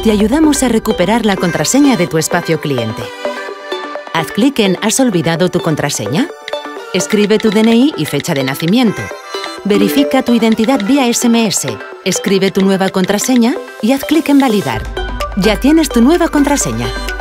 te ayudamos a recuperar la contraseña de tu espacio cliente. Haz clic en ¿Has olvidado tu contraseña? Escribe tu DNI y fecha de nacimiento. Verifica tu identidad vía SMS. Escribe tu nueva contraseña y haz clic en Validar. Ya tienes tu nueva contraseña.